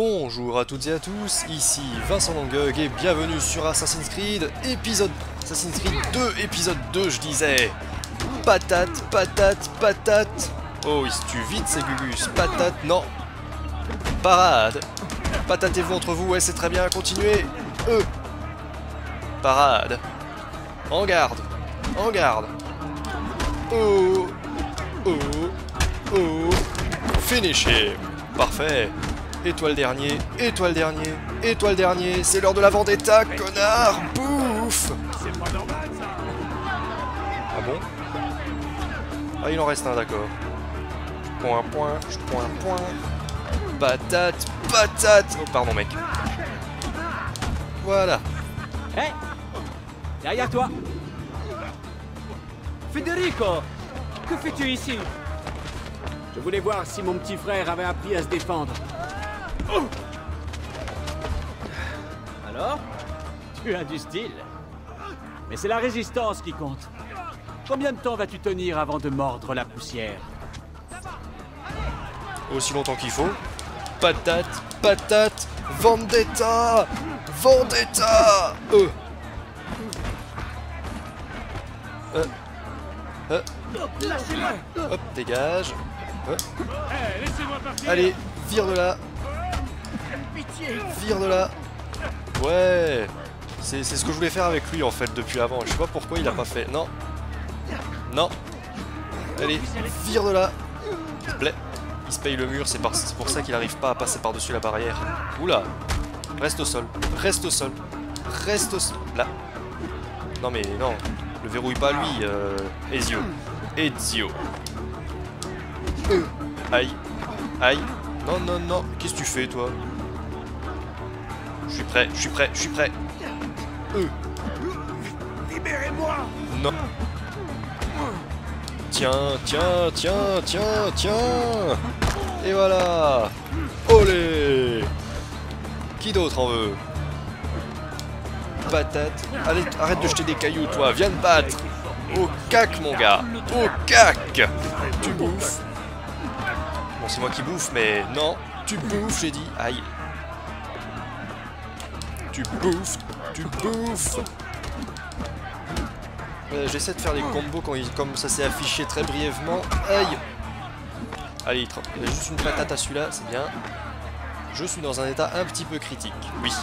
Bonjour à toutes et à tous, ici Vincent Langug et bienvenue sur Assassin's Creed, Assassin's Creed 2, épisode 2 je disais. Patate, patate, patate. Oh, il se tue vite ces gugus. Patate, non. Parade. Patatez-vous entre vous, ouais c'est très bien, continuez. Parade. En garde. En garde. Oh. Oh. Oh. Finish him. Parfait. Étoile dernier, étoile dernier, étoile dernier. C'est l'heure de la vendetta, connard. Bouffe. Ah bon? Ah, il en reste un, d'accord. Point, point, point, point. Patate, patate. Oh, pardon, mec. Voilà. Hé, derrière toi. Federico, que fais-tu ici? Je voulais voir si mon petit frère avait appris à se défendre. Oh, alors? Tu as du style. Mais c'est la résistance qui compte. Combien de temps vas-tu tenir avant de mordre la poussière? Aussi longtemps qu'il faut. Patate, patate, vendetta, vendetta. Hop, dégage. Allez, vire de là. Vire de là. Ouais. C'est ce que je voulais faire avec lui en fait depuis avant. Je sais pas pourquoi il a pas fait. Non. Non. Allez, vire de là. S'il te plaît. Il se paye le mur, c'est pour ça qu'il n'arrive pas à passer par-dessus la barrière. Oula. Reste au sol. Reste au sol. Reste au sol. Là. Non mais non. Le verrouille pas lui, Ezio. Ezio. Aïe. Aïe. Non, non, non. Qu'est-ce que tu fais, toi? Je suis prêt, je suis prêt, je suis prêt. Libérez-moi! Non. Tiens, tiens, tiens, tiens, tiens. Et voilà. Olé. Qui d'autre en veut? Patate. Allez, arrête de jeter des cailloux, toi. Viens te battre. Au cac, mon gars. Au cac. Tu bouffes. Bon, c'est moi qui bouffe, mais non. Tu bouffes, j'ai dit. Aïe. Tu bouffes. Tu bouffes. J'essaie de faire les combos comme ça s'est affiché très brièvement. Aïe. Allez, il y a juste une patate à celui-là, c'est bien. Je suis dans un état un petit peu critique. Oui.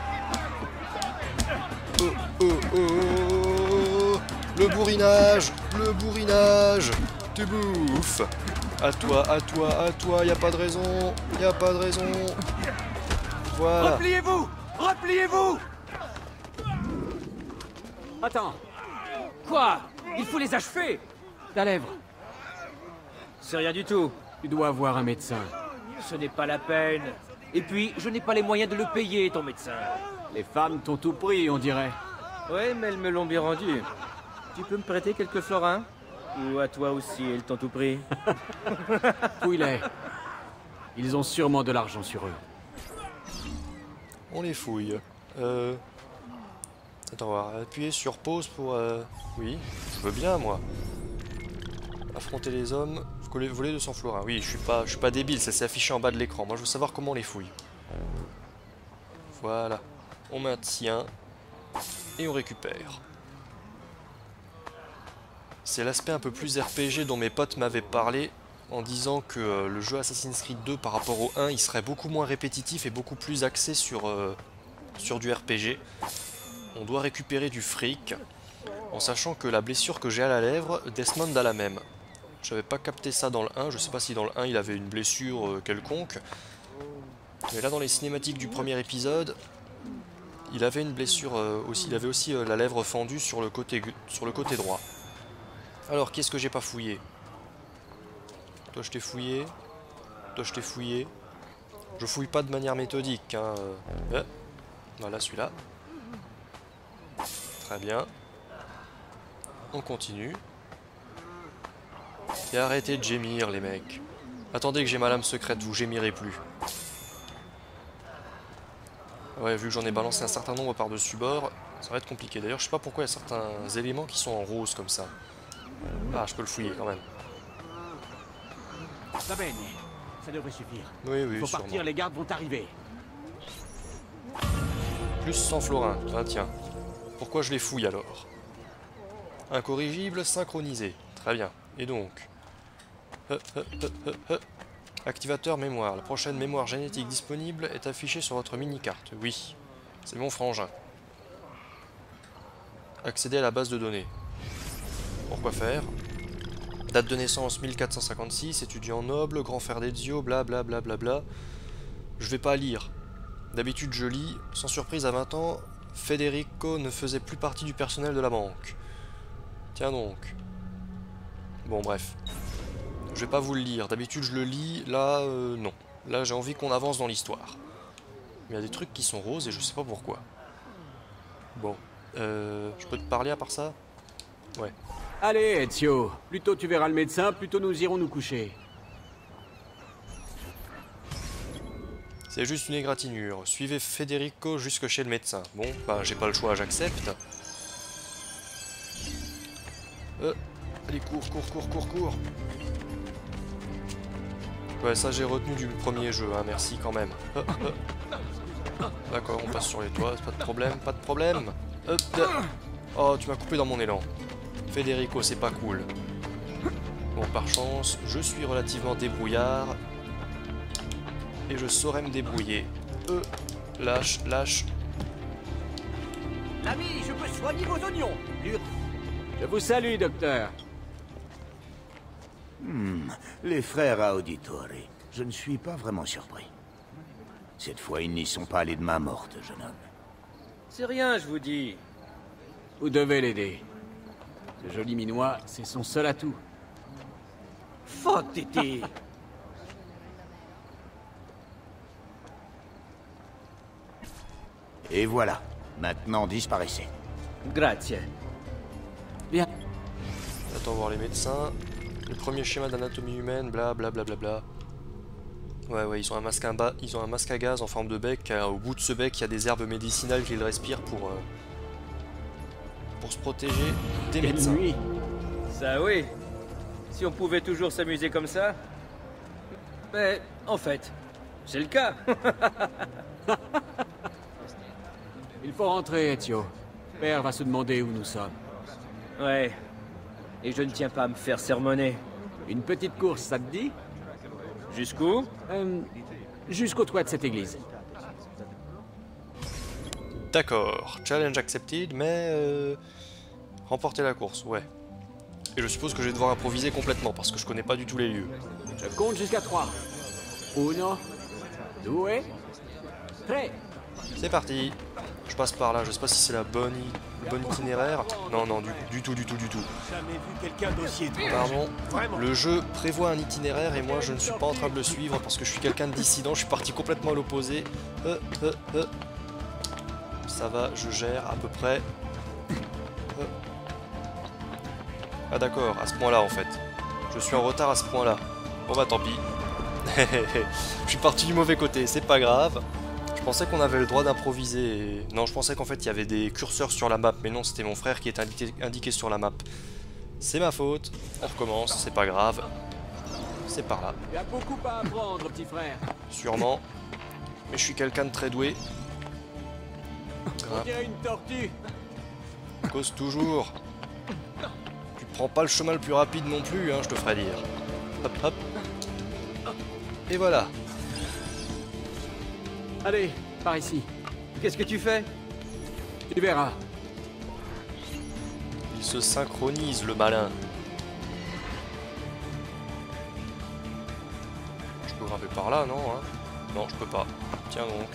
Oh, oh, oh, oh. Le bourrinage. Le bourrinage. Tu bouffes. À toi, à toi, à toi. Y a pas de raison. Y a pas de raison. Voilà. Repliez-vous! Repliez-vous! Attends. Quoi? Il faut les achever! Ta lèvre. C'est rien du tout. Tu dois avoir un médecin. Ce n'est pas la peine. Et puis, je n'ai pas les moyens de le payer, ton médecin. Les femmes t'ont tout pris, on dirait. Ouais, mais elles me l'ont bien rendu. Tu peux me prêter quelques florins? Ou à toi aussi, elles t'ont tout pris? Fouille-les. Ils ont sûrement de l'argent sur eux. On les fouille. Attends, on va appuyer sur pause pour... Oui, je veux bien, moi. Affronter les hommes. Voler 200 florins. Oui, je suis pas débile, ça s'est affiché en bas de l'écran. Moi, je veux savoir comment on les fouille. Voilà. On maintient. Et on récupère. C'est l'aspect un peu plus RPG dont mes potes m'avaient parlé en disant que le jeu Assassin's Creed 2 par rapport au 1, il serait beaucoup moins répétitif et beaucoup plus axé sur du RPG. On doit récupérer du fric, en sachant que la blessure que j'ai à la lèvre, Desmond a la même. J'avais pas capté ça dans le 1, je sais pas si dans le 1 il avait une blessure quelconque. Mais là dans les cinématiques du premier épisode, il avait une blessure aussi, il avait aussi la lèvre fendue sur le côté droit. Alors qu'est-ce que j'ai pas fouillé? Toi je t'ai fouillé, toi je t'ai fouillé. Je fouille pas de manière méthodique, hein. Voilà celui-là. Très bien. On continue. Et arrêtez de gémir les mecs. Attendez que j'ai ma lame secrète, vous gémirez plus. Ouais, vu que j'en ai balancé un certain nombre par-dessus bord, ça va être compliqué. D'ailleurs, je sais pas pourquoi il y a certains éléments qui sont en rose comme ça. Ah, je peux le fouiller quand même. Ça devrait suffire. Oui, oui, Faut sûrement. partir, les gardes vont arriver. Plus 100 florins. Ah tiens. Pourquoi je les fouille alors? Incorrigible, synchronisé. Très bien. Et donc... Activateur mémoire. La prochaine mémoire génétique disponible est affichée sur votre mini-carte. Oui. C'est mon frangin. Accéder à la base de données. Pourquoi faire? Date de naissance 1456, étudiant noble, grand frère d'Ezio, blablabla. Je vais pas lire. D'habitude je lis. Sans surprise, à 20 ans, Federico ne faisait plus partie du personnel de la banque. Tiens donc. Bon bref. Je vais pas vous le lire. D'habitude je le lis. Là, non. Là j'ai envie qu'on avance dans l'histoire. Mais il y a des trucs qui sont roses et je sais pas pourquoi. Bon. Je peux te parler à part ça? Ouais. Allez, Ezio. Plus tôt tu verras le médecin, plus tôt nous irons nous coucher. C'est juste une égratignure. Suivez Federico jusque chez le médecin. Bon, bah j'ai pas le choix, j'accepte. Allez, cours. Ouais, ça j'ai retenu du premier jeu, hein, merci quand même. D'accord, on passe sur les toits, pas de problème. Oh, tu m'as coupé dans mon élan. Federico, c'est pas cool. Bon, par chance, je suis relativement débrouillard. Et je saurais me débrouiller. Lâche. L'ami, je peux soigner vos oignons. Je vous salue, docteur. Les frères Auditori. Je ne suis pas vraiment surpris. Cette fois, ils n'y sont pas allés de main morte, jeune homme. C'est rien, je vous dis. Vous devez l'aider. Ce joli minois, c'est son seul atout. Fuck, Titi. Et voilà. Maintenant, disparaissez. Grazie. Bien. Attends voir les médecins. Le premier schéma d'anatomie humaine, blablabla. Ouais, ils ont un masque à gaz en forme de bec. Au bout de ce bec, il y a des herbes médicinales qu'ils respirent pour se protéger des Quelle médecins. nuit. Ça oui. Si on pouvait toujours s'amuser comme ça. Mais en fait, c'est le cas. Il faut rentrer, Ezio. Père va se demander où nous sommes. Ouais. Et je ne tiens pas à me faire sermonner. Une petite course, ça te dit? Jusqu'où? Jusqu'au toit de cette église. D'accord, challenge accepted, mais remporter la course, ouais. Et je suppose que je vais devoir improviser complètement parce que je connais pas du tout les lieux. Je compte jusqu'à 3. 1, 2, 3. C'est parti. Je passe par là, je sais pas si c'est la bonne itinéraire. Non, du tout. Jamais vu quelqu'un d'aussi étrange. Pardon. Vraiment. Le jeu prévoit un itinéraire et moi je ne suis pas en train de le suivre parce que je suis quelqu'un de dissident, je suis parti complètement à l'opposé. Ça va, je gère à peu près. Ah d'accord, à ce point-là en fait. Je suis en retard à ce point-là. Bon bah tant pis. Je suis parti du mauvais côté, c'est pas grave. Je pensais qu'on avait le droit d'improviser. Non, je pensais qu'en fait il y avait des curseurs sur la map, mais non, c'était mon frère qui était indiqué sur la map. C'est ma faute. On recommence, c'est pas grave. C'est par là. Il y a beaucoup à apprendre, petit frère. Sûrement. Mais je suis quelqu'un de très doué. On dirait une tortue. Cause toujours. Tu prends pas le chemin le plus rapide non plus, hein, je te ferai dire. Hop. Et voilà. Allez, par ici. Qu'est-ce que tu fais? Tu verras. Il se synchronise, le malin. Je peux grimper par là, non hein? Non, je peux pas. Tiens donc.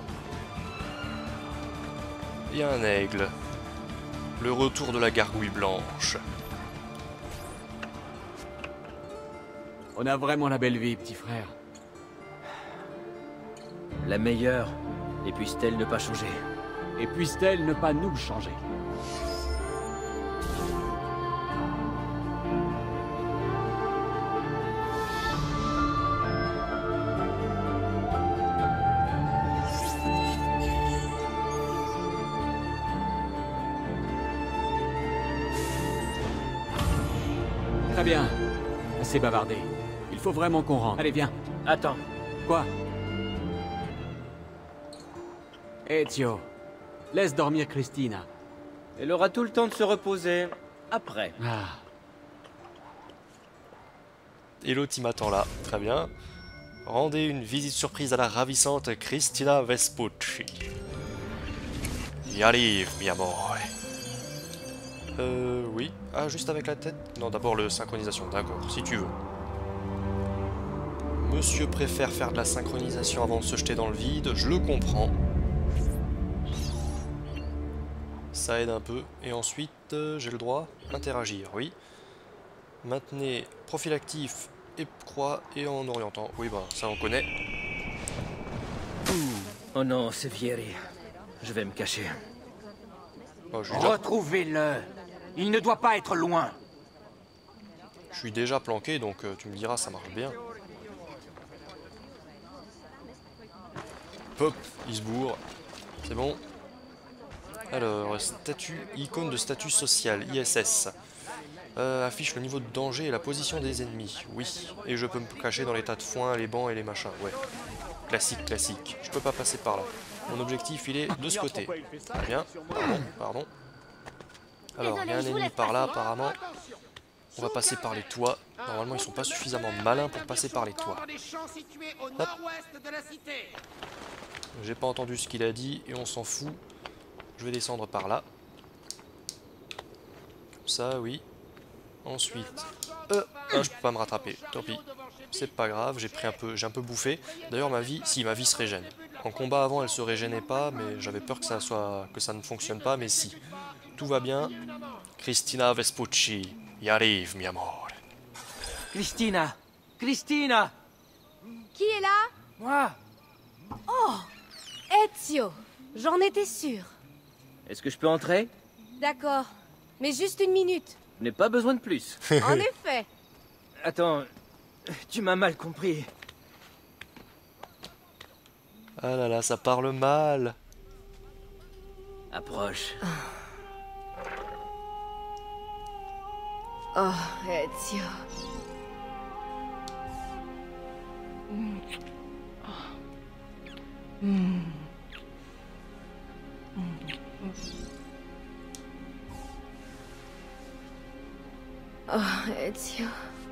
Il y a un aigle. Le retour de la gargouille blanche. On a vraiment la belle vie, petit frère. La meilleure. Et puisse-t-elle ne pas changer? Et puisse-t-elle ne pas nous changer? Très bien. Assez bavardé. Il faut vraiment qu'on rentre. Allez, viens. Attends. Quoi? Ezio, Laisse dormir Christina. Elle aura tout le temps de se reposer après. Ah. Et l'autre il m'attend là, très bien. Rendez une visite surprise à la ravissante Cristina Vespucci. Y arrive, mi amore. Oui. Ah, juste avec la tête? Non, d'abord le synchronisation, d'accord, si tu veux. Monsieur préfère faire de la synchronisation avant de se jeter dans le vide, je le comprends. Ça aide un peu. Et ensuite, j'ai le droit interagir, oui. Maintenez profil actif et croix et en orientant. Oui, bah, ça on connaît. Oh non, c'est Vieri. Je vais me cacher. Oh, je suis déjà... Retrouvez-le. Il ne doit pas être loin. Je suis déjà planqué, donc tu me diras, ça marche bien. Hop, il se bourre. C'est bon. Alors, statut, icône de statut social, ISS. Affiche le niveau de danger et la position des ennemis. Oui. Et je peux me cacher dans les tas de foin, les bancs et les machins. Ouais. Classique, classique. Je peux pas passer par là. Mon objectif, il est de ce côté. Très bien. Pardon, pardon. Alors, il y a un ennemi par là, apparemment. On va passer par les toits. Normalement, ils sont pas suffisamment malins pour passer par les toits. Hop. J'ai pas entendu ce qu'il a dit et on s'en fout. Je vais descendre par là. Comme ça, oui. Ensuite, je peux pas me rattraper. Tant pis. C'est pas grave, j'ai un peu bouffé. D'ailleurs, ma vie se régène. En combat avant, elle se régénait pas, mais j'avais peur que ça ne fonctionne pas, mais si. Tout va bien. Cristina Vespucci, y arrive, mi amore. Christina! Christina! Qui est là? Moi! Oh! Ezio! J'en étais sûre. Est-ce que je peux entrer? D'accord. Mais juste une minute. Je n'ai pas besoin de plus. En effet. Attends, tu m'as mal compris. Ah là là, ça parle mal. Approche. Oh, Ezio. Oh, Ezio.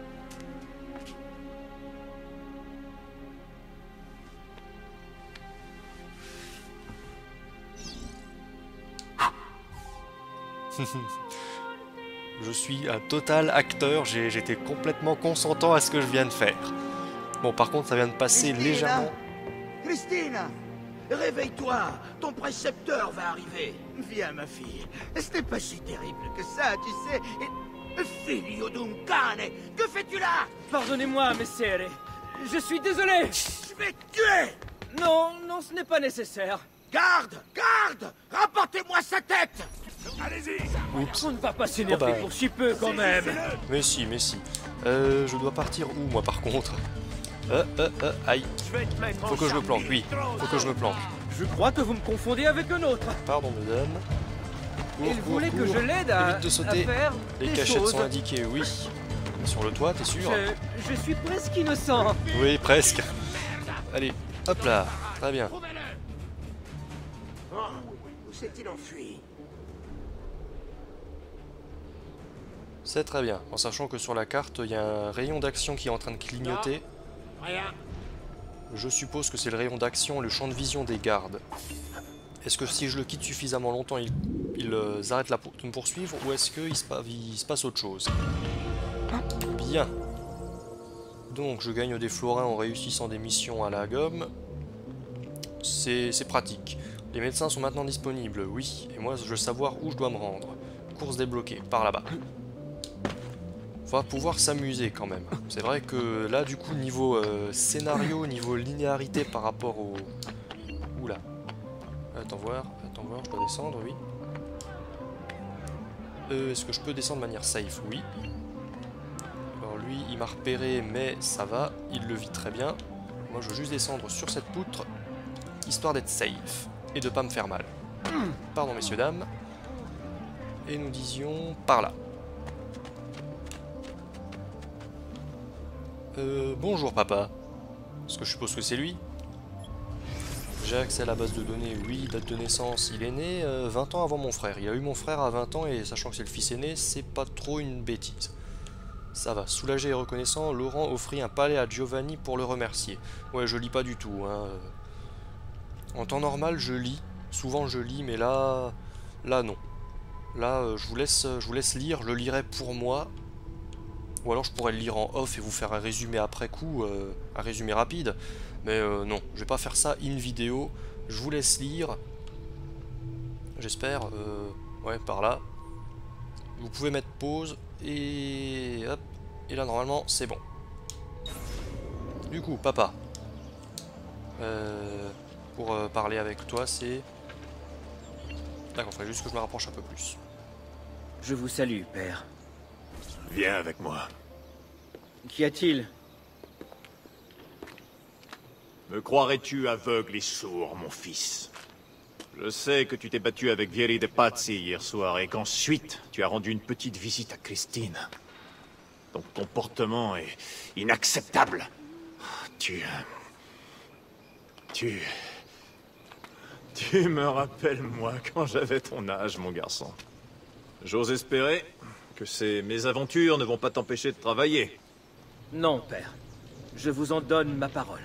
Je suis un total acteur, j'étais complètement consentant à ce que je viens de faire. Bon, par contre, ça vient de passer légèrement... Christina! Réveille-toi! Ton précepteur va arriver! Viens, ma fille. Ce n'est pas si terrible que ça, tu sais. Figlio d'un cane! Que fais-tu là? Pardonnez-moi, messere. Je suis désolé. Je vais te tuer! Non, non, ce n'est pas nécessaire. Garde! Garde! Rapportez-moi sa tête! Allez-y! On ne va pas s'énerver Oh bah. pour si peu quand même. Mais si, mais si. Je dois partir où, moi, par contre? Aïe. Faut que je me planque, oui. Faut que je me planque. Je crois que vous me confondez avec un autre. Pardon, mesdames. Il voulait que je l'aide à, Évite de sauter. à faire Les des cachettes choses. sont indiquées, oui. Sur le toit, t'es sûr? Je suis presque innocent. Oui, presque. Allez, hop là. Très bien. Où s'est-il enfui? C'est très bien. En sachant que sur la carte, il y a un rayon d'action qui est en train de clignoter. Je suppose que c'est le rayon d'action, le champ de vision des gardes. Est-ce que si je le quitte suffisamment longtemps, ils arrêtent de me poursuivre, ou est-ce qu'il se passe autre chose? Bien. Donc je gagne des florins en réussissant des missions à la gomme. C'est pratique. Les médecins sont maintenant disponibles, oui. Et moi, je veux savoir où je dois me rendre. Course débloquée, par là-bas. On va pouvoir s'amuser quand même. C'est vrai que là, du coup, niveau scénario, niveau linéarité par rapport au... Oula. Attends voir, je dois descendre, oui. Est-ce que je peux descendre de manière safe? Oui. Alors lui, il m'a repéré, mais ça va, il le vit très bien. Moi, je veux juste descendre sur cette poutre, histoire d'être safe, et de pas me faire mal. Pardon, messieurs, dames. Et nous disions par là. Bonjour papa. Est-ce que je suppose que c'est lui? J'ai accès à la base de données, oui, date de naissance, il est né 20 ans avant mon frère. Il a eu mon frère à 20 ans et sachant que c'est le fils aîné, c'est pas trop une bêtise. Ça va, soulagé et reconnaissant, Laurent offrit un palais à Giovanni pour le remercier. Ouais, je lis pas du tout, hein. En temps normal, je lis, souvent je lis, mais là non. Là, je vous laisse lire, je le lirai pour moi. Ou alors je pourrais le lire en off et vous faire un résumé après coup, un résumé rapide. Mais non, je vais pas faire ça in vidéo. Je vous laisse lire. J'espère. Ouais, par là. Vous pouvez mettre pause. Et hop. Et là, normalement, c'est bon. Du coup, papa. Pour parler avec toi, c'est... D'accord, il faudrait juste que je me rapproche un peu plus. Je vous salue, père. Viens avec moi. Qu'y a-t-il? Me croirais-tu aveugle et sourd, mon fils? Je sais que tu t'es battu avec Vieri de Pazzi hier soir et qu'ensuite tu as rendu une petite visite à Christine. Ton comportement est inacceptable. Tu me rappelles, moi, quand j'avais ton âge, mon garçon. J'ose espérer que ces mésaventures ne vont pas t'empêcher de travailler. Non, père. Je vous en donne ma parole.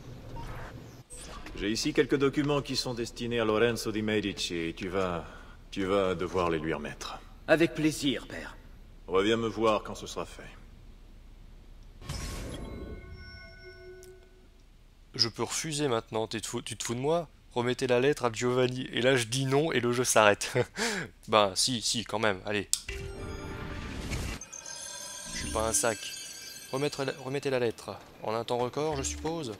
J'ai ici quelques documents qui sont destinés à Lorenzo di Medici et tu vas devoir les lui remettre. Avec plaisir, père. Reviens me voir quand ce sera fait. Je peux refuser maintenant, tu te fous de moi? Remettez la lettre à Giovanni. Et là je dis non et le jeu s'arrête. Bah si, quand même, allez. Je suis pas un sac. Remettez la lettre. En un temps record, je suppose.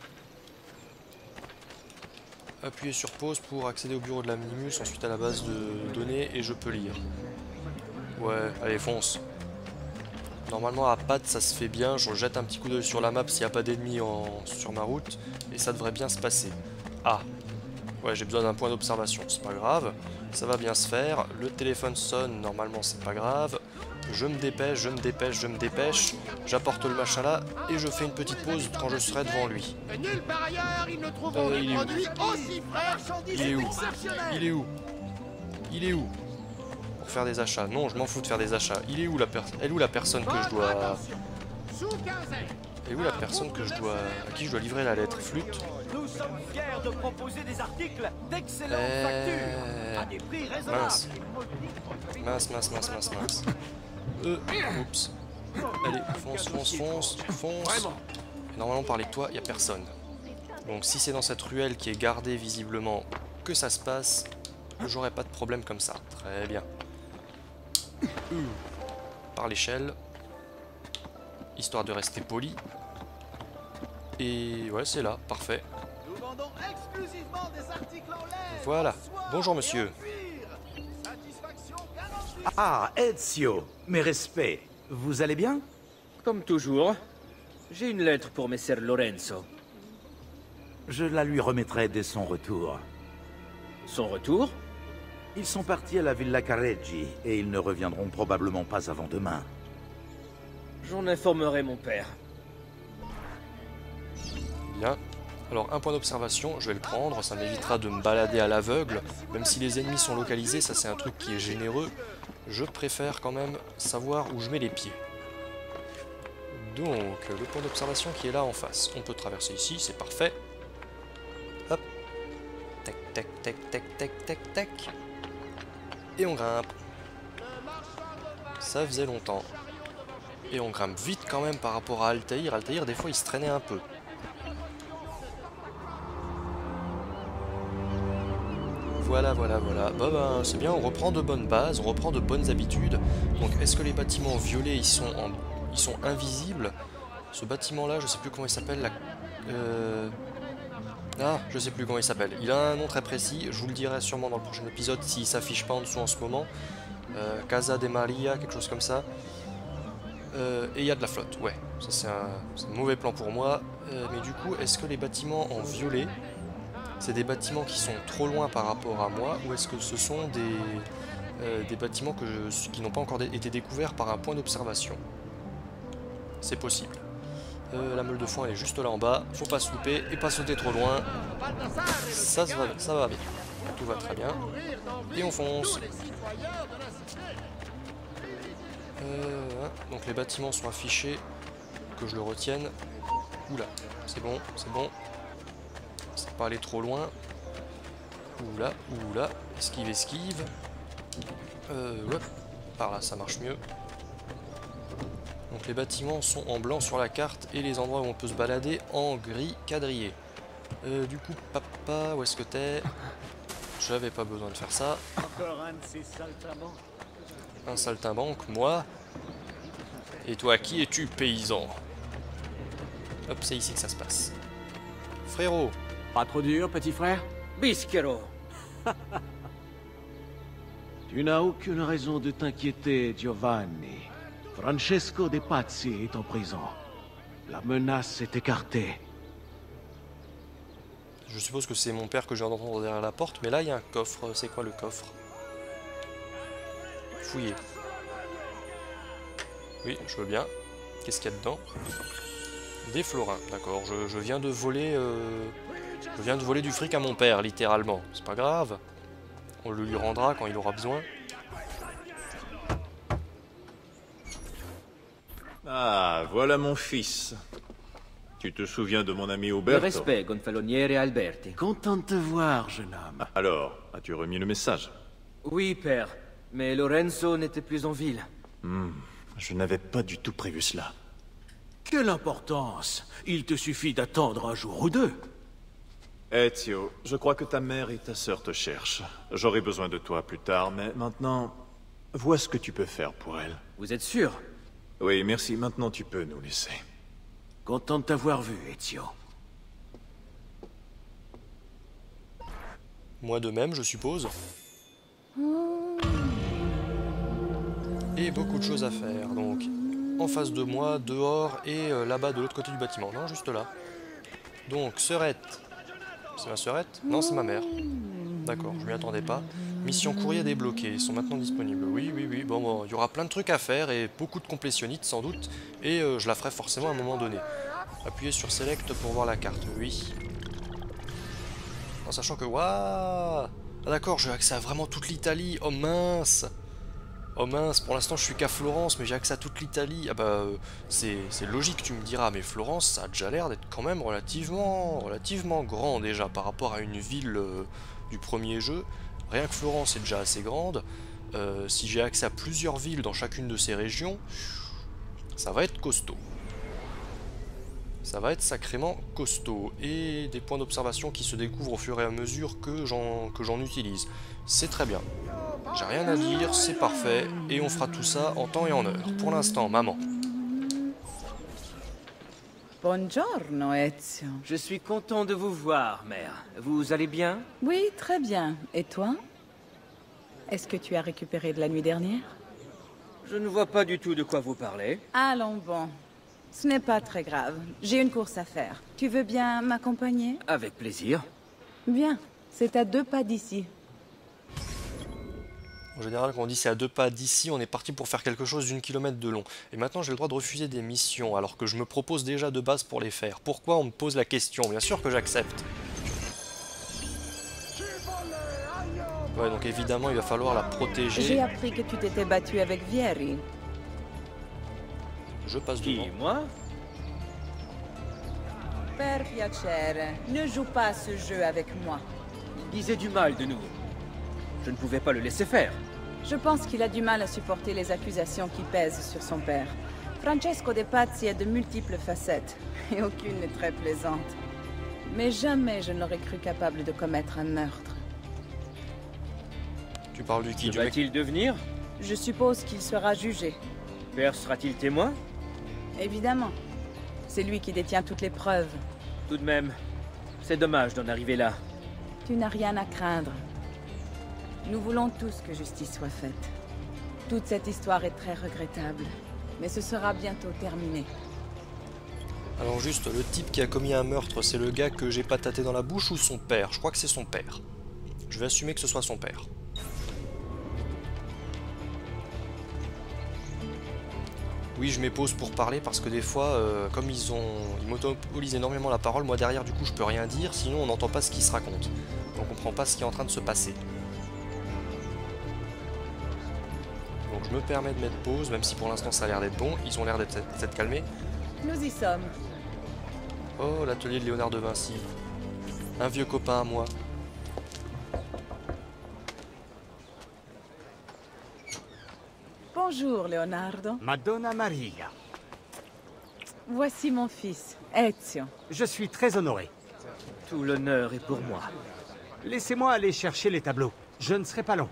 Appuyez sur pause pour accéder au bureau de la Minimus, ensuite à la base de données et je peux lire. Ouais, allez, fonce. Normalement à patte ça se fait bien, je jette un petit coup d'œil sur la map s'il n'y a pas d'ennemis sur ma route et ça devrait bien se passer. Ah, ouais, j'ai besoin d'un point d'observation, c'est pas grave, ça va bien se faire. Le téléphone sonne, normalement c'est pas grave. Je me dépêche, j'apporte le machin là et je fais une petite pause quand je serai devant lui. Nulle part ailleurs, ils ne trouveront des produits aussi frais. Il est où? Pour faire des achats. Non, je m'en fous de faire des achats. Elle est où la personne que je dois... Elle est où la personne à qui je dois livrer la lettre? Flûte. Nous sommes fiers de proposer des articles d'excellente facture à des prix raisonnables. Mince. Oups. Allez, fonce. Et normalement, parler de toi, il n'y a personne. Donc si c'est dans cette ruelle qui est gardée visiblement que ça se passe, j'aurai pas de problème comme ça. Très bien. Par l'échelle. Histoire de rester poli. Et ouais, c'est là, parfait. Voilà. Bonjour monsieur. Ah, Ezio, mes respects. Vous allez bien? Comme toujours, j'ai une lettre pour Messer Lorenzo. Je la lui remettrai dès son retour. Son retour? Ils sont partis à la Villa Careggi et ils ne reviendront probablement pas avant demain. J'en informerai mon père. Bien. Alors un point d'observation, je vais le prendre, ça m'évitera de me balader à l'aveugle. Même si les ennemis sont localisés, ça c'est un truc qui est généreux. Je préfère quand même savoir où je mets les pieds. Donc, le point d'observation qui est là en face. On peut traverser ici, c'est parfait. Hop. Tac. Et on grimpe. Ça faisait longtemps. Et on grimpe vite quand même par rapport à Altaïr. Altaïr, des fois, il se traînait un peu. Voilà. Bah, c'est bien, on reprend de bonnes bases, on reprend de bonnes habitudes. Donc, est-ce que les bâtiments violets, ils sont invisibles? Ce bâtiment-là, je sais plus comment il s'appelle. Ah, je sais plus comment il s'appelle. Il a un nom très précis, je vous le dirai sûrement dans le prochain épisode s'il s'affiche pas en dessous en ce moment. Casa de Maria, quelque chose comme ça. Et il y a de la flotte, ouais. Ça c'est un mauvais plan pour moi. Mais du coup, est-ce que les bâtiments en violet, c'est des bâtiments qui sont trop loin par rapport à moi, ou est-ce que ce sont des bâtiments qui n'ont pas encore été découverts par un point d'observation? C'est possible. La meule de foin elle est juste là en bas. Faut pas se louper et pas sauter trop loin. Ça va bien. Tout va très bien. Et on fonce. Donc les bâtiments sont affichés. Que je le retienne. Oula, c'est bon, c'est bon. C'est pas aller trop loin. Oula, oula. Esquive, esquive. Hop. Par là, ça marche mieux. Donc les bâtiments sont en blanc sur la carte et les endroits où on peut se balader en gris quadrillé. Du coup, papa, où est-ce que t'es? J'avais pas besoin de faire ça. Encore un de ces saltimbanques. Un saltimbanque, moi. Et toi, qui es-tu, paysan? Hop, c'est ici que ça se passe. Frérot. Pas trop dur, petit frère? Bischero. Tu n'as aucune raison de t'inquiéter, Giovanni. Francesco De Pazzi est en prison. La menace est écartée. Je suppose que c'est mon père que je viens d'entendre derrière la porte, mais là il y a un coffre. C'est quoi le coffre? Fouiller. Oui, je veux bien. Qu'est-ce qu'il y a dedans? Des florins, d'accord. Je viens de voler. Je viens de voler du fric à mon père, littéralement. C'est pas grave. On le lui rendra quand il aura besoin. Ah, voilà mon fils. Tu te souviens de mon ami Le Uberto? respect, gonfaloniere Alberti. Content de te voir, jeune homme. Alors, as-tu remis le message? Oui, père. Mais Lorenzo n'était plus en ville. Je n'avais pas du tout prévu cela. Quelle importance! Il te suffit d'attendre un jour ou deux. Ezio, je crois que ta mère et ta sœur te cherchent. J'aurai besoin de toi plus tard, mais maintenant, vois ce que tu peux faire pour elles. Vous êtes sûr? Oui, merci. Maintenant, tu peux nous laisser. Content de t'avoir vu, Ezio. Moi de même, je suppose. Et beaucoup de choses à faire, donc en face de moi, dehors et là-bas de l'autre côté du bâtiment. Non, juste là. Donc, sœurette. C'est ma sœurette? Non, c'est ma mère. D'accord, je m'y attendais pas. Mission courrier débloquée, ils sont maintenant disponibles. Oui, oui, oui. Bon, il y aura plein de trucs à faire et beaucoup de complétionnites sans doute. Et je la ferai forcément à un moment donné. Appuyez sur Select pour voir la carte, oui. En sachant que, waouh! Ah d'accord, j'ai accès à vraiment toute l'Italie. Oh mince! Oh mince, pour l'instant je suis qu'à Florence, mais j'ai accès à toute l'Italie. Ah bah, c'est logique, tu me diras, mais Florence, ça a déjà l'air d'être quand même relativement grand déjà par rapport à une ville du premier jeu. Rien que Florence est déjà assez grande. Si j'ai accès à plusieurs villes dans chacune de ces régions, ça va être costaud. Ça va être sacrément costaud. Et des points d'observation qui se découvrent au fur et à mesure que j'en utilise. C'est très bien. J'ai rien à dire, c'est parfait. Et on fera tout ça en temps et en heure. Pour l'instant, maman. Buongiorno, Ezio. Je suis content de vous voir, mère. Vous allez bien? Oui, très bien. Et toi? Est-ce que tu as récupéré de la nuit dernière? Je ne vois pas du tout de quoi vous parlez. Allons bon. Ce n'est pas très grave. J'ai une course à faire. Tu veux bien m'accompagner? Avec plaisir. Bien. C'est à 2 pas d'ici. En général, quand on dit c'est à 2 pas d'ici, on est parti pour faire quelque chose d'1 kilomètre de long. Et maintenant, j'ai le droit de refuser des missions, alors que je me propose déjà de base pour les faire. Pourquoi on me pose la question? Bien sûr que j'accepte. Ouais, donc évidemment, il va falloir la protéger. J'ai appris que tu t'étais battu avec Vieri. Je passe devant. Qui, moi? Per piacere, ne joue pas ce jeu avec moi. Il disait du mal de nous. Je ne pouvais pas le laisser faire. Je pense qu'il a du mal à supporter les accusations qui pèsent sur son père. Francesco De Pazzi a de multiples facettes, et aucune n'est très plaisante. Mais jamais je n'aurais cru capable de commettre un meurtre. Tu parles du qui? Que Du mec? va-t-il devenir? Je suppose qu'il sera jugé. Père sera-t-il témoin? Évidemment. C'est lui qui détient toutes les preuves. Tout de même, c'est dommage d'en arriver là. Tu n'as rien à craindre. Nous voulons tous que justice soit faite. Toute cette histoire est très regrettable, mais ce sera bientôt terminé. Alors juste, le type qui a commis un meurtre, c'est le gars que j'ai pas tâté dans la bouche ou son père? Je crois que c'est son père. Je vais assumer que ce soit son père. Oui, je mets pause pour parler parce que des fois, comme ils monopolisent énormément la parole, moi derrière du coup je peux rien dire, sinon on n'entend pas ce qui se raconte. On comprend pas ce qui est en train de se passer. Donc je me permets de mettre pause, même si pour l'instant ça a l'air d'être bon. Ils ont l'air d'être calmés. Nous y sommes. Oh, l'atelier de Léonard de Vinci. Un vieux copain à moi. Bonjour, Leonardo. Madonna Maria. Voici mon fils, Ezio. Je suis très honoré. Tout l'honneur est pour moi. Laissez-moi aller chercher les tableaux. Je ne serai pas long.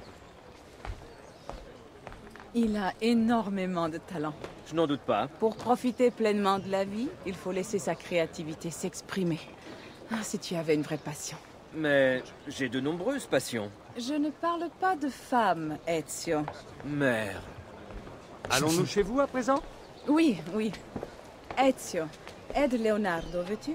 Il a énormément de talent. Je n'en doute pas. Pour profiter pleinement de la vie, il faut laisser sa créativité s'exprimer. Ah, si tu avais une vraie passion. Mais j'ai de nombreuses passions. Je ne parle pas de femme, Ezio. Mère. Allons-nous chez vous à présent? Oui, oui. Ezio, aide Leonardo, veux-tu?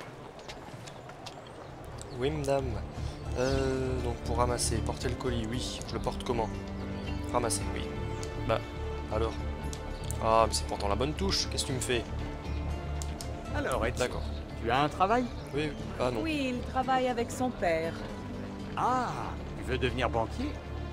Oui, madame. Donc pour ramasser, porter le colis, oui. Je le porte comment? Ramasser, oui. Bah, alors. Ah, mais c'est pourtant la bonne touche. Qu'est-ce que tu me fais? Alors, Ezio, d'accord. Tu as un travail? Oui, ah non. Oui, il travaille avec son père. Ah, tu veux devenir banquier?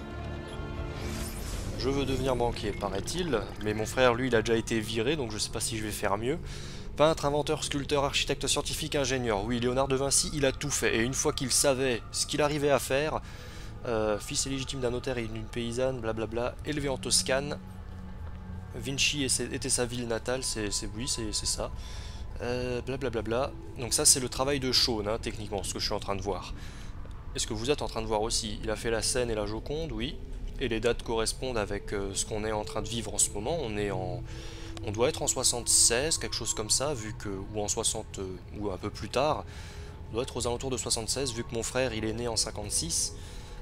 Je veux devenir banquier, paraît-il, mais mon frère, lui, il a déjà été viré, donc je sais pas si je vais faire mieux. Peintre, inventeur, sculpteur, architecte, scientifique, ingénieur. Oui, Léonard de Vinci, il a tout fait, et une fois qu'il savait ce qu'il arrivait à faire, fils illégitime d'un notaire et d'une paysanne, blablabla, élevé en Toscane, Vinci était sa ville natale, c'est ça. Blablabla. Donc ça, c'est le travail de Shaun, hein, techniquement, ce que je suis en train de voir. Est-ce que vous êtes en train de voir aussi? Il a fait la Seine et la Joconde, oui. Et les dates correspondent avec ce qu'on est en train de vivre en ce moment. On doit être en 76, quelque chose comme ça, vu que, ou en 60, ou un peu plus tard. On doit être aux alentours de 76, vu que mon frère, il est né en 56.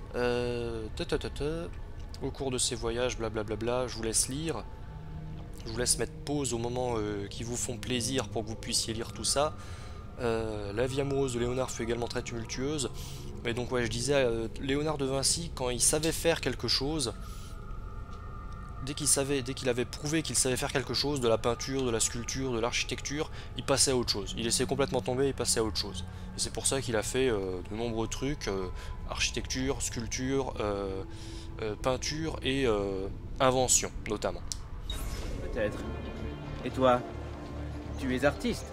Au cours de ces voyages, blablabla, je vous laisse lire. Je vous laisse mettre pause au moment qui vous font plaisir pour que vous puissiez lire tout ça. La vie amoureuse de Léonard fut également très tumultueuse. Mais donc ouais, je disais, Léonard de Vinci, quand il savait faire quelque chose, dès qu'il avait prouvé qu'il savait faire quelque chose, de la peinture, de la sculpture, de l'architecture, il passait à autre chose. Il laissait complètement tomber, il passait à autre chose. Et c'est pour ça qu'il a fait de nombreux trucs, architecture, sculpture, peinture et invention, notamment. Peut-être. Et toi? Tu es artiste?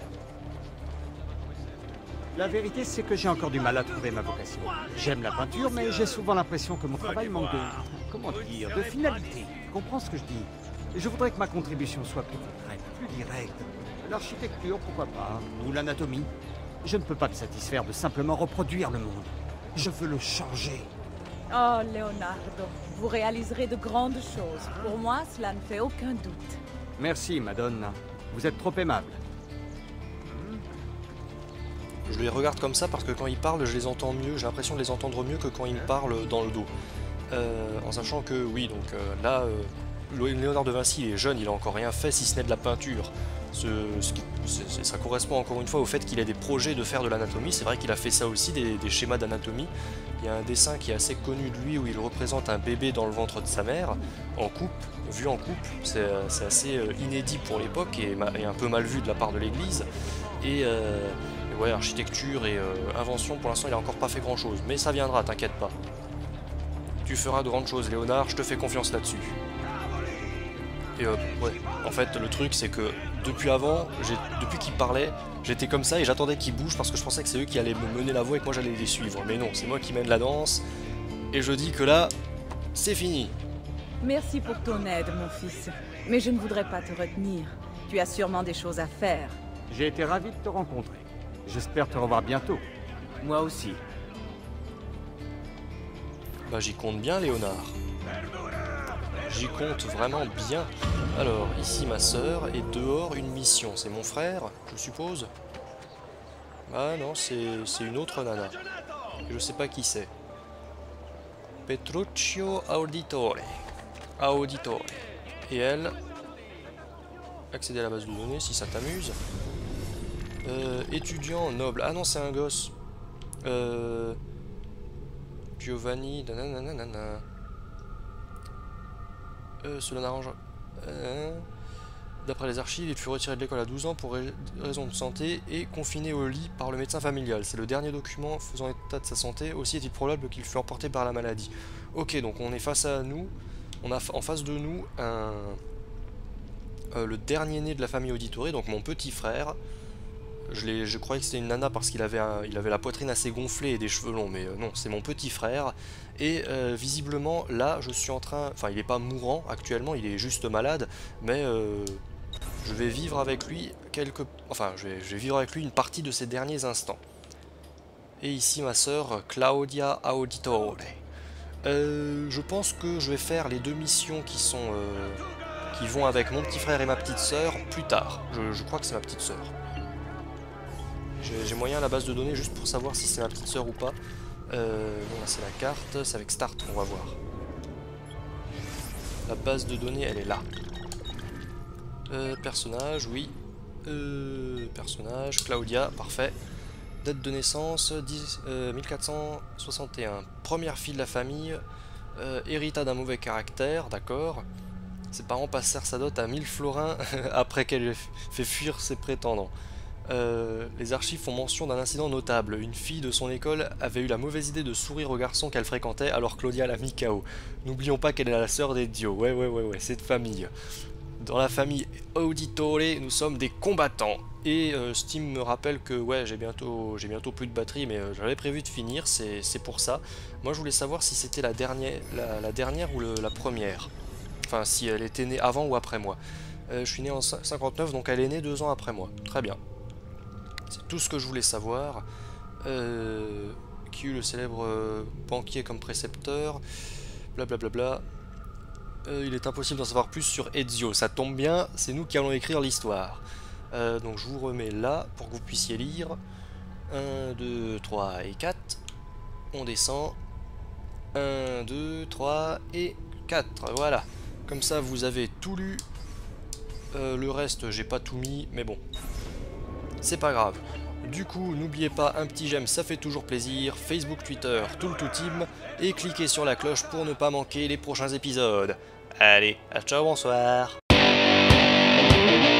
La vérité, c'est que j'ai encore du mal à trouver ma vocation. J'aime la peinture, mais j'ai souvent l'impression que mon travail manque de... comment dire? De finalité. Tu comprends ce que je dis? Je voudrais que ma contribution soit plus concrète, plus directe. L'architecture, pourquoi pas? Ou l'anatomie. Je ne peux pas me satisfaire de simplement reproduire le monde. Je veux le changer. Oh, Leonardo, vous réaliserez de grandes choses. Pour moi, cela ne fait aucun doute. Merci, Madonna. Vous êtes trop aimable. Je les regarde comme ça parce que quand ils parlent, je les entends mieux, j'ai l'impression de les entendre mieux que quand ils me parlent dans le dos. En sachant que, oui, donc là, Léonard de Vinci, il est jeune, il a encore rien fait si ce n'est de la peinture. Ça correspond encore une fois au fait qu'il ait des projets de faire de l'anatomie. C'est vrai qu'il a fait ça aussi, des schémas d'anatomie. Il y a un dessin qui est assez connu de lui où il représente un bébé dans le ventre de sa mère, en coupe, vu en coupe. C'est assez inédit pour l'époque et un peu mal vu de la part de l'église. Et ouais, architecture et invention, pour l'instant il a encore pas fait grand chose, mais ça viendra, t'inquiète pas. Tu feras de grandes choses, Léonard, je te fais confiance là-dessus. Et ouais, en fait le truc c'est que depuis qu'il parlait, j'étais comme ça et j'attendais qu'il bouge parce que je pensais que c'est eux qui allaient me mener la voie et que moi j'allais les suivre. Mais non, c'est moi qui mène la danse et je dis que là, c'est fini. Merci pour ton aide, mon fils. Mais je ne voudrais pas te retenir. Tu as sûrement des choses à faire. J'ai été ravi de te rencontrer. J'espère te revoir bientôt. Moi aussi. Bah j'y compte bien, Léonard. J'y compte vraiment bien. Alors, ici ma sœur, et dehors une mission. C'est mon frère, je suppose? Ah non, c'est une autre nana. Je sais pas qui c'est. Petruccio Auditore. Auditore. Et elle... Accéder à la base de données, si ça t'amuse. Étudiant noble. Ah non, c'est un gosse. Giovanni. Cela n'arrange. D'après les archives, il fut retiré de l'école à 12 ans pour raison de santé et confiné au lit par le médecin familial. C'est le dernier document faisant état de sa santé. Aussi est-il probable qu'il fût emporté par la maladie. Ok, donc on est face à nous. On a en face de nous le dernier né de la famille Auditore, donc mon petit frère. Je croyais que c'était une nana parce qu'il avait la poitrine assez gonflée et des cheveux longs, mais non, c'est mon petit frère. Et visiblement, là, je suis en train... Enfin, il n'est pas mourant actuellement, il est juste malade, mais je vais vivre avec lui je vais vivre avec lui une partie de ses derniers instants. Et ici, ma sœur, Claudia Auditore. Je pense que je vais faire les 2 missions qui vont avec mon petit frère et ma petite sœur plus tard. Je crois que c'est ma petite sœur. J'ai moyen à la base de données juste pour savoir si c'est ma petite sœur ou pas. Bon, c'est la carte, c'est avec Start qu'on va voir. La base de données, elle est là. Personnage, oui. Personnage, Claudia, parfait. Date de naissance, 1461. Première fille de la famille, hérita d'un mauvais caractère, d'accord. Ses parents passèrent sa dot à 1000 florins après qu'elle ait fait fuir ses prétendants. Les archives font mention d'un incident notable. Une fille de son école avait eu la mauvaise idée de sourire au garçon qu'elle fréquentait, alors Claudia l'a mis KO. N'oublions pas qu'elle est la sœur d'Ezio. Ouais, c'est de famille. Dans la famille Auditore, nous sommes des combattants. Et Steam me rappelle que ouais, j'ai bientôt plus de batterie, mais j'avais prévu de finir, c'est pour ça. Moi je voulais savoir si c'était la dernière ou la première. Enfin, si elle était née avant ou après moi. Je suis né en 59, donc elle est née 2 ans après moi. Très bien. C'est tout ce que je voulais savoir. Qui eut le célèbre banquier comme précepteur. Blablabla. Il est impossible d'en savoir plus sur Ezio. Ça tombe bien, c'est nous qui allons écrire l'histoire. Donc je vous remets là pour que vous puissiez lire. 1, 2, 3 et 4. On descend. 1, 2, 3 et 4. Voilà. Comme ça vous avez tout lu. Le reste j'ai pas tout mis, mais bon. C'est pas grave. Du coup, n'oubliez pas, un petit j'aime, ça fait toujours plaisir. Facebook, Twitter, tout le tout team. Et cliquez sur la cloche pour ne pas manquer les prochains épisodes. Allez, à ciao, bonsoir.